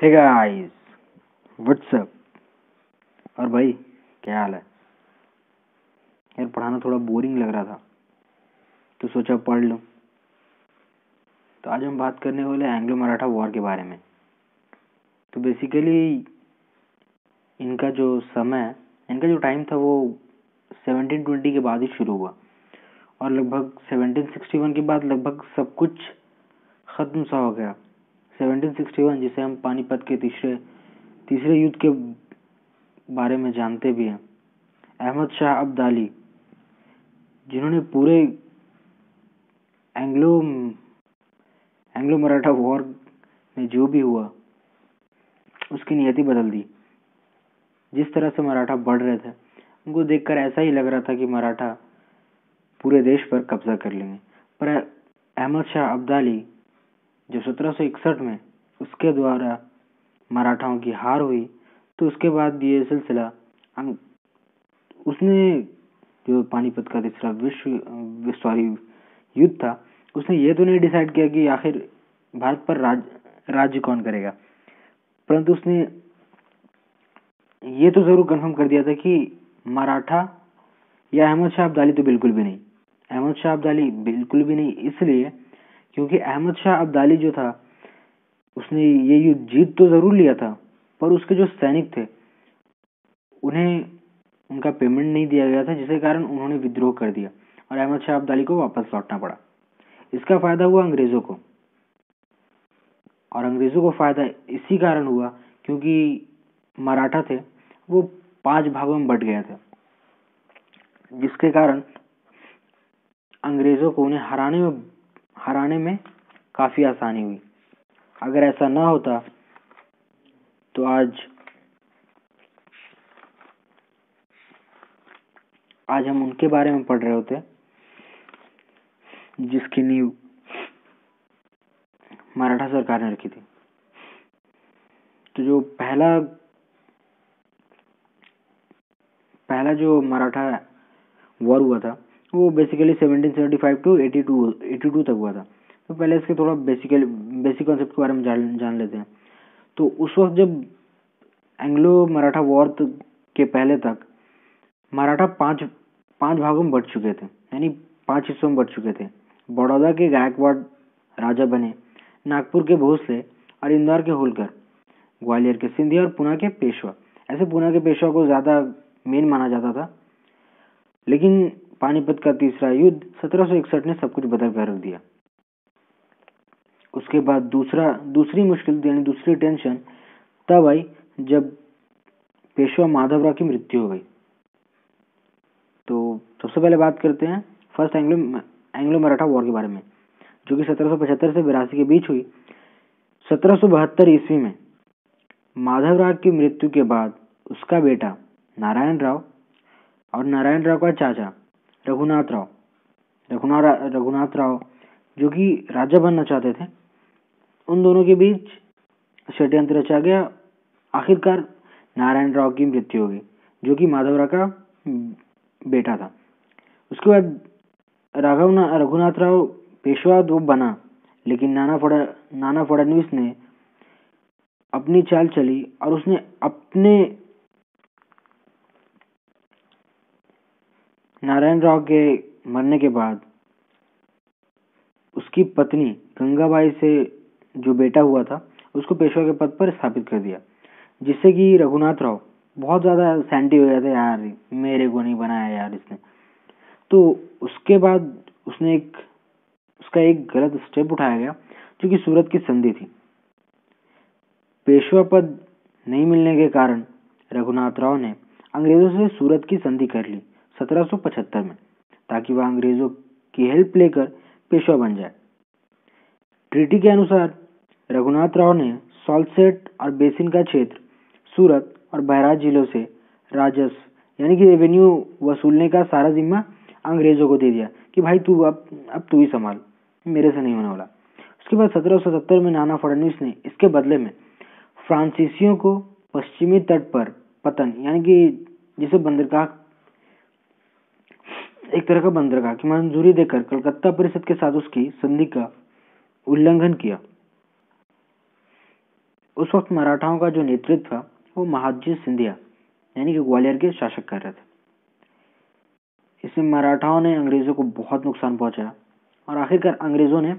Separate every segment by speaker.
Speaker 1: Hey guys, WhatsApp. और भाई क्या हाल है यार? पढ़ाना थोड़ा बोरिंग लग रहा था तो सोचा पढ़ लूं। तो आज हम बात करने वाले एंग्लो मराठा वॉर के बारे में। तो बेसिकली इनका जो समय, इनका जो टाइम था वो 1720 के बाद ही शुरू हुआ और लगभग 1761 के बाद लगभग सब कुछ खत्म सा हो गया। 1761 जिसे हम पानीपत के तीसरे युद्ध के बारे में जानते भी हैं। अहमद शाह अब्दाली, जिन्होंने पूरे एंग्लो मराठा वॉर में जो भी हुआ उसकी नियति बदल दी। जिस तरह से मराठा बढ़ रहे थे उनको देखकर ऐसा ही लग रहा था कि मराठा पूरे देश पर कब्जा कर लेंगे। पर अहमद शाह अब्दाली जब 1761 में उसके द्वारा मराठाओं की हार हुई तो उसके बाद ये सिलसिला उसने जो पानीपत का तीसरा विश्व युद्ध था, उसने ये तो नहीं डिसाइड किया कि आखिर भारत पर राज्य कौन करेगा, परंतु उसने ये तो जरूर कंफर्म कर दिया था कि मराठा या अहमद शाह अब्दाली तो बिल्कुल भी नहीं। अहमद शाह अब्दाली बिल्कुल भी नहीं, इसलिए क्योंकि अहमद शाह अब्दाली जो था उसने ये युद्ध जीत तो जरूर लिया था, पर उसके जो सैनिक थे उन्हें उनका पेमेंट नहीं दिया गया था, जिसके कारण उन्होंने विद्रोह कर दिया और अहमद शाह अब्दाली को वापस लौटना पड़ा। इसका फायदा हुआ अंग्रेजों को, और अंग्रेजों को फायदा इसी कारण हुआ क्योंकि मराठा थे वो 5 भागों में बट गए थे, जिसके कारण अंग्रेजों को उन्हें हराने में काफी आसानी हुई। अगर ऐसा ना होता तो आज हम उनके बारे में पढ़ रहे होते जिसकी नींव मराठा सरकार ने रखी थी। तो जो पहला जो मराठा वॉर हुआ था वो बेसिकली 1775 टू 82 तक हुआ था। तो पहले इसके थोड़ा बेसिक कॉन्सेप्ट के बारे में जान लेते हैं। तो उस वक्त जब एंग्लो मराठा वॉर के पहले तक मराठा पांच भागों में बट चुके थे, यानी 5 हिस्सों में बट चुके थे। बड़ौदा के गायकवाड़ राजा बने, नागपुर के भोसले और इंदौर के होलकर, ग्वालियर के सिंधिया और पुणे के पेशवा। ऐसे पुणे के पेशवा को ज्यादा मेन माना जाता था, लेकिन पानीपत का तीसरा युद्ध 1761 ने सब कुछ बदल कर रख दिया। उसके बाद दूसरी मुश्किल यानी दूसरी टेंशन तब आई जब पेशवा माधवराव की मृत्यु हो गई। तो सबसे पहले बात करते हैं फर्स्ट एंग्लो मराठा वॉर के बारे में, जो कि 1775 से 82 के बीच हुई। 1772 ईस्वी में माधवराव की मृत्यु के बाद उसका बेटा नारायण राव और नारायण राव का चाचा रघुनाथ राव जो कि राजा बनना चाहते थे, उन दोनों के बीच षड्यंत्र रचा गया। आखिरकार नारायण राव की मृत्यु हो गई, जो कि माधवराव का बेटा था। उसके बाद रघुनाथ राव पेशवा तो बना, लेकिन नाना फडणवीस ने अपनी चाल चली और उसने अपने नारायण राव के मरने के बाद उसकी पत्नी गंगाबाई से जो बेटा हुआ था उसको पेशवा के पद पर स्थापित कर दिया, जिससे कि रघुनाथ राव बहुत ज्यादा सैंटी हो गया था, यार मेरे को नहीं बनाया यार इसने। तो उसके बाद उसका एक गलत स्टेप उठाया गया, जो कि सूरत की संधि थी। पेशवा पद नहीं मिलने के कारण रघुनाथ राव ने अंग्रेजों से सूरत की संधि कर ली 1775 में, ताकि वह अंग्रेजों की हेल्प लेकर पेशवा बन जाए। ट्रीटी के अनुसार रघुनाथ राव ने सॉल्टसेट और बेसिन का क्षेत्र, सूरत और बहराइच जिलों से राजस्व यानी कि रेवेन्यू वसूलने का सारा जिम्मा अंग्रेजों को दे दिया कि भाई तू अब तू ही संभाल, मेरे से नहीं होने वाला। उसके बाद 1770 में नाना फडणवीस ने इसके बदले में फ्रांसीसियों को पश्चिमी तट पर पतन यानी कि जिसे बंदरगाह, एक तरह का बंदरगाह की मंजूरी देकर कलकत्ता परिषद के साथ उसकी संधि का उल्लंघन किया। उस वक्त मराठाओं का जो नेतृत्व था वो महादजी सिंधिया यानी कि ग्वालियर के शासक कर रहे थे। इसमें मराठाओं ने अंग्रेजों को बहुत नुकसान पहुंचाया और आखिरकार अंग्रेजों ने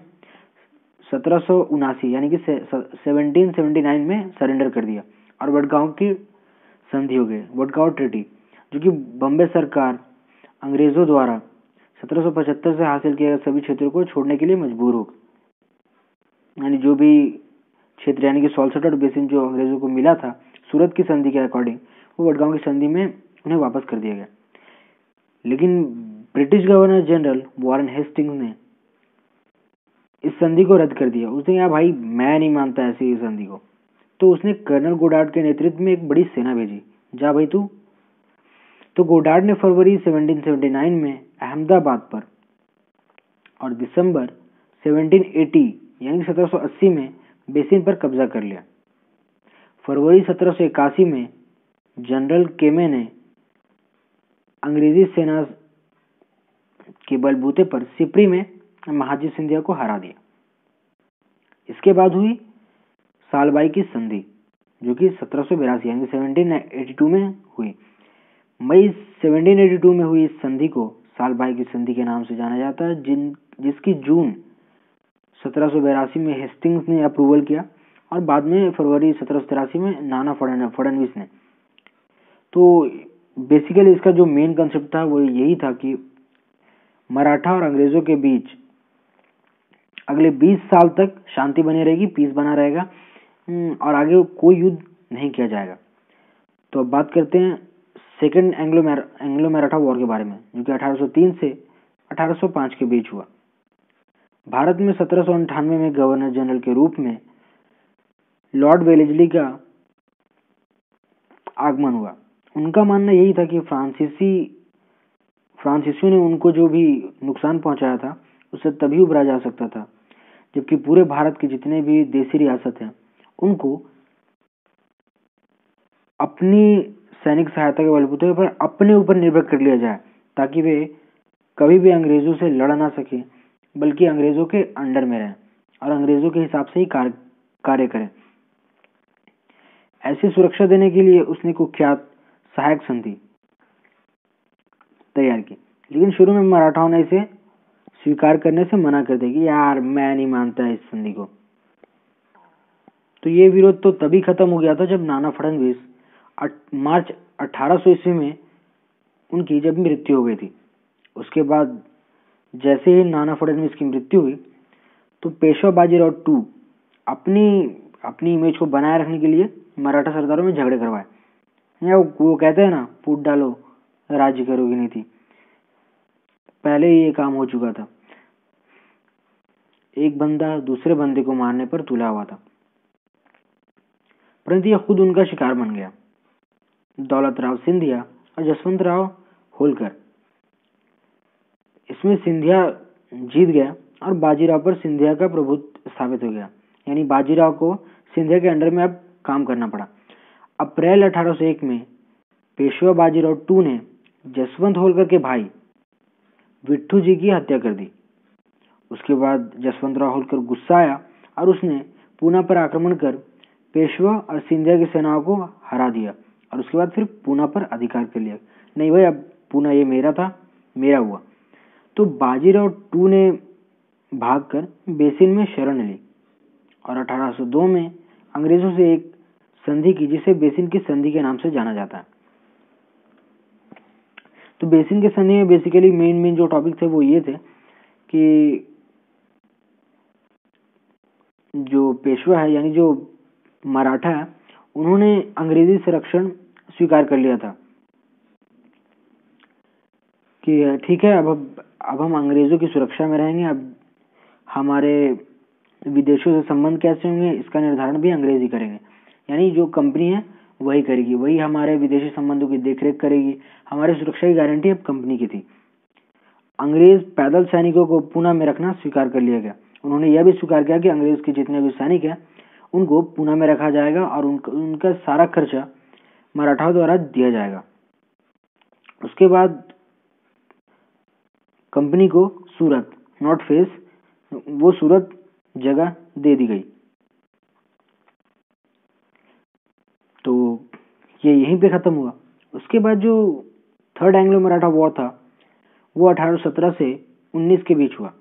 Speaker 1: 1779 यानी कि 1779 में सरेंडर कर दिया और वडगांव की संधि हो गई, वडगांव ट्रीटी, जो कि बॉम्बे सरकार अंग्रेजों द्वारा 1775 से हासिल किए गए सभी क्षेत्रों को छोड़ने के लिए मजबूर हो गई। यानी जो भी क्षेत्र यानी कि सॉल्सट और बेसिन जो अंग्रेजों को मिला था सूरत की संधि के अकॉर्डिंग, वो वडगांव की संधि में उन्हें वापस कर दिया गया। लेकिन British governor general Warren Hastings ने इस संधि को रद्द कर दिया। उसने कहा भाई मैं नहीं मानता ऐसी इस संधि को। तो उसने कर्नल गोडार्ड के नेतृत्व में एक बड़ी सेना भेजी, जा भाई तू। तो गोडार्ड ने फरवरी 1779 में अहमदाबाद पर और दिसंबर 1780 यानी 1780 में बेसिन पर कब्जा कर लिया। फरवरी 1781 में जनरल केमे ने अंग्रेजी सेना के बलबूते पर सिपरी में महाजी सिंधिया को हरा दिया। इसके बाद हुई सालबाई की संधि, जो कि 1782 यानी 1782 में हुई। मई 1782 में हुई इस संधि को सालबाई की संधि के नाम से जाना जाता है, जिसकी जून 1782 में हेस्टिंग्स ने अप्रूवल किया और बाद में फरवरी 1783 में नाना फडणवीस ने। तो बेसिकली इसका जो मेन कंसेप्ट था वो यही था कि मराठा और अंग्रेजों के बीच अगले 20 साल तक शांति बनी रहेगी, पीस बना रहेगा और आगे कोई युद्ध नहीं किया जाएगा। तो अब बात करते हैं सेकेंड एंग्लो मराठा वॉर के बारे में, जो कि 1803 से 1805 के बीच हुआ। भारत में 1798 में गवर्नर जनरल के रूप में लॉर्ड वेलेस्ली का आगमन हुआ। उनका मानना यही था कि फ्रांसीसियों ने उनको जो भी नुकसान पहुंचाया था उससे तभी उबरा जा सकता था जबकि पूरे भारत के जितने भी देसी रियासत हैं उनको अपनी सैनिक सहायता के बलबूते पर अपने ऊपर निर्भर कर लिया जाए, ताकि वे कभी भी अंग्रेजों से लड़ ना सके बल्कि अंग्रेजों के अंडर में रहें और अंग्रेजों के हिसाब से ही कार्य करें। ऐसी सुरक्षा देने के लिए उसने कुख्यात सहायक संधि तैयार की। लेकिन शुरू में मराठाओं ने इसे स्वीकार करने से मना कर दिया कि यार मैं नहीं मानता इस संधि को। तो ये विरोध तो तभी खत्म हो गया था जब नाना फडणवीस मार्च 1800 ईस्वी में उनकी जब मृत्यु हो गई थी। उसके बाद जैसे ही नाना फडणवीस की मृत्यु हुई तो पेशवा बाजीराव टू अपनी इमेज को बनाए रखने के लिए मराठा सरदारों में झगड़े करवाए। या वो कहते हैं ना, फूट डालो राज्य करोगी नीति, पहले ही ये काम हो चुका था। एक बंदा दूसरे बंदे को मारने पर तुला हुआ था, परंतु यह खुद उनका शिकार बन गया। दौलत राव सिंधिया और जसवंत राव होलकर, इसमें सिंधिया जीत गया और बाजीराव पर सिंधिया का प्रभुत्व स्थापित हो गया। यानी बाजीराव को सिंधिया के अंडर में अब काम करना पड़ा। अप्रैल 1801 में पेशवा बाजीराव टू ने जसवंत होलकर के भाई विट्ठू जी की हत्या कर दी। उसके बाद जसवंत राव होलकर गुस्सा आया और उसने पूना पर आक्रमण कर पेशवा और सिंधिया की सेनाओं को हरा दिया और उसके बाद फिर पूना पर अधिकार कर लिया। नहीं भाई, अब पूना ये मेरा था, मेरा हुआ। तो बाजीराव टू ने भागकर बेसिन में शरण ली और 1802 में अंग्रेजों से एक संधि की, जिसे बेसिन की संधि के नाम से जाना जाता है। तो बेसिन के संधि में बेसिकली मेन जो टॉपिक थे वो ये थे कि जो पेशवा है यानी जो मराठा है उन्होंने अंग्रेजी संरक्षण स्वीकार कर लिया था कि ठीक है, अब हम अंग्रेजों की सुरक्षा में रहेंगे। अब हमारे विदेशों से संबंध कैसे होंगे इसका निर्धारण भी अंग्रेज ही करेंगे। यानी जो कंपनी है वही करेगी, वही हमारे विदेशी संबंधों की देखरेख करेगी। हमारी सुरक्षा की गारंटी अब कंपनी की थी। अंग्रेज पैदल सैनिकों को पूना में रखना स्वीकार कर लिया गया। उन्होंने यह भी स्वीकार किया कि अंग्रेज के जितने भी सैनिक हैं उनको पूना में रखा जाएगा और उनका सारा खर्चा मराठाओं द्वारा दिया जाएगा। उसके बाद कंपनी को सूरत, नॉट फेस, वो सूरत जगह दे दी गई। ये यहीं पे ख़त्म हुआ। उसके बाद जो थर्ड एंग्लो मराठा वॉर था वो 1817 से 19 के बीच हुआ।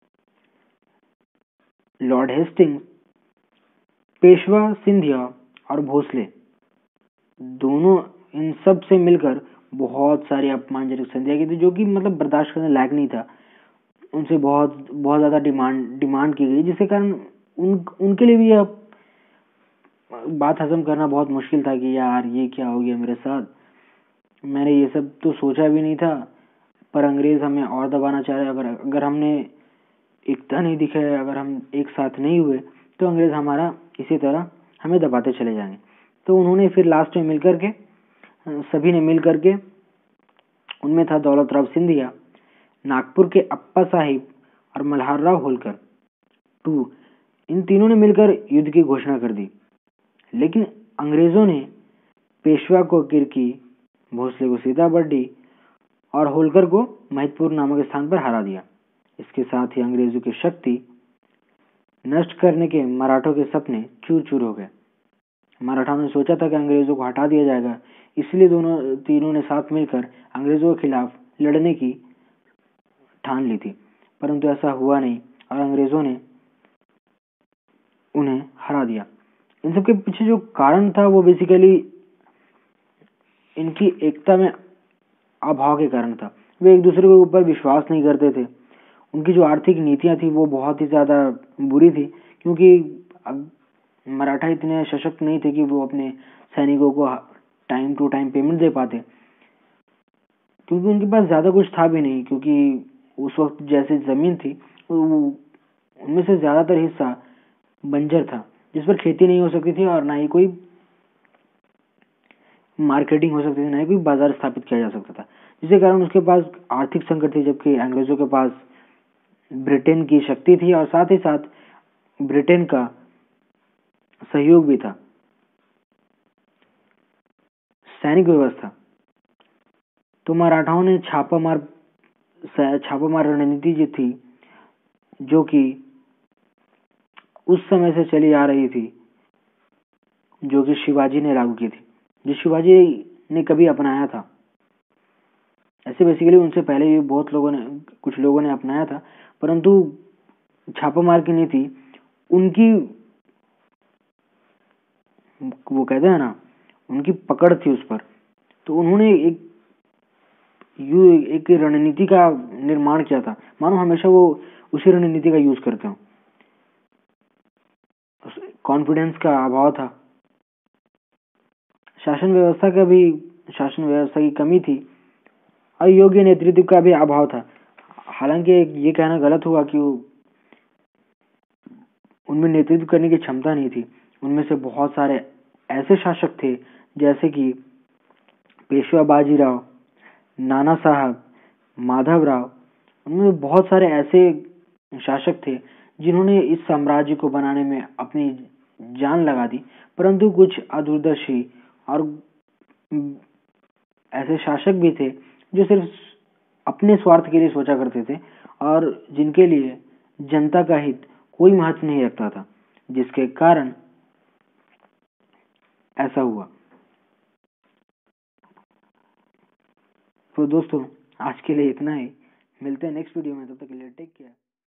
Speaker 1: लॉर्ड हेस्टिंग्स, पेशवा सिंधिया और भोसले दोनों इन सब से मिलकर बहुत सारी अपमानजनक संधियाँ की थी, जो कि मतलब बर्दाश्त करने लायक नहीं था। उनसे बहुत बहुत ज़्यादा डिमांड की गई, जिसके कारण उनके लिए भी यह बात हजम करना बहुत मुश्किल था कि यार ये क्या हो गया मेरे साथ, मैंने ये सब तो सोचा भी नहीं था, पर अंग्रेज हमें और दबाना चाह रहे। अगर हमने एकता नहीं दिखाई, अगर हम एक साथ नहीं हुए तो अंग्रेज हमारा इसी तरह हमें दबाते चले जाएंगे। तो उन्होंने फिर लास्ट में मिलकर के, सभी ने मिलकर के, उनमें था दौलत राव सिंधिया, नागपुर के अप्पा साहिब और मल्हार राव होलकर टू, इन तीनों ने मिलकर युद्ध की घोषणा कर दी। लेकिन अंग्रेजों ने पेशवा को किरकी, भोसले को सीताबर्डी और होलकर को महिदपुर नामक स्थान पर हरा दिया। इसके साथ ही अंग्रेजों की शक्ति नष्ट करने के मराठों के सपने चूर चूर हो गए। मराठाओं ने सोचा था कि अंग्रेजों को हटा दिया जाएगा, इसलिए तीनों ने साथ मिलकर अंग्रेजों के खिलाफ लड़ने की ठान ली थी, परंतु ऐसा हुआ नहीं और अंग्रेजों ने उन्हें हरा दिया। इन सब के पीछे जो कारण था वो बेसिकली इनकी एकता में अभाव के कारण था। वे एक दूसरे के ऊपर विश्वास नहीं करते थे। उनकी जो आर्थिक नीतियां थी वो बहुत ही ज्यादा बुरी थी, क्योंकि मराठा इतने सशक्त नहीं थे कि वो अपने सैनिकों को टाइम टू टाइम पेमेंट दे पाते, क्योंकि उनके पास ज्यादा कुछ था भी नहीं। क्योंकि उस वक्त जैसे जमीन थी उनमें से ज्यादातर हिस्सा बंजर था, जिस पर खेती नहीं हो सकती थी और ना ही कोई मार्केटिंग हो सकती थी, ना ही कोई बाजार स्थापित किया जा सकता था, जिसके कारण उसके पास आर्थिक संकट थी। जबकि अंग्रेजों के पास ब्रिटेन की शक्ति थी और साथ ही साथ ब्रिटेन का सहयोग भी था। सैनिक व्यवस्था तो मराठाओं ने छापामार रणनीति जो थी, जो कि उस समय से चली आ रही थी, जो कि शिवाजी ने लागू की थी, जो शिवाजी ने कभी अपनाया था। ऐसे बेसिकली उनसे पहले भी कुछ लोगों ने अपनाया था, परंतु छापामार की नीति उनकी, वो कहते हैं ना, उनकी पकड़ थी उस पर। तो उन्होंने एक रणनीति का निर्माण किया था, मानो हमेशा वो उसी रणनीति का यूज करते हो। कॉन्फिडेंस का अभाव था, शासन व्यवस्था की कमी थी और योग्य नेतृत्व का भी अभाव था। हालांकि ये कहना गलत हुआ कि उनमें नेतृत्व करने की क्षमता नहीं थी। उनमें से बहुत सारे ऐसे शासक थे जैसे कि पेशवा बाजीराव, नाना साहब, माधवराव, उनमें बहुत सारे ऐसे शासक थे जिन्होंने इस साम्राज्य को बनाने में अपनी जान लगा दी, परंतु कुछ अदूरदर्शी और ऐसे शासक भी थे जो सिर्फ अपने स्वार्थ के लिए सोचा करते थे और जिनके लिए जनता का हित कोई महत्व नहीं रखता था, जिसके कारण ऐसा हुआ। तो दोस्तों आज के लिए इतना ही, मिलते हैं नेक्स्ट वीडियो में, तब तक के लिए टेक केयर।